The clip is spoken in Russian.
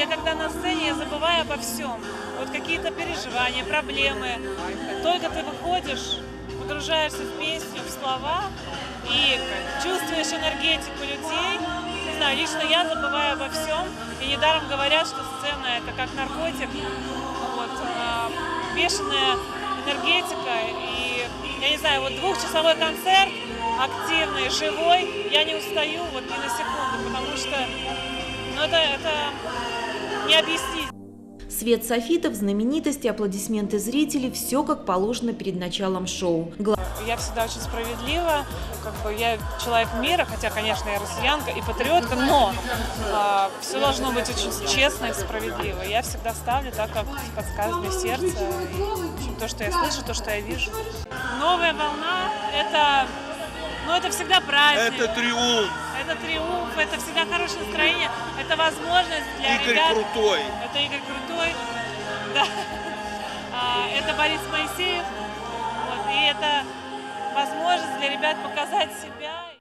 я когда на сцене, я забываю обо всем. Вот какие-то переживания, проблемы. Только ты выходишь, погружаешься в песню, в слова и чувствуешь энергетику людей. Не знаю, лично я забываю обо всем. И недаром говорят, что сцена — это как наркотик. Вот, бешеная энергетика. И, я не знаю, вот двухчасовой концерт, активный, живой, я не устаю вот ни на секунду, потому что это не объяснить. Свет софитов, знаменитости, аплодисменты зрителей – все как положено перед началом шоу. Я всегда очень справедлива, я человек мира, хотя, конечно, я россиянка и патриотка, но все должно быть очень честно и справедливо. Я всегда ставлю так, как подсказывает мне сердце, и то, что я слышу, то, что я вижу. Новая волна – это всегда праздник. Это триумф. Это триумф, это всегда хорошее настроение, это возможность для Игорь ребят. Крутой. Это Игорь Крутой, да. Это Борис Моисеев, вот, и это возможность для ребят показать себя.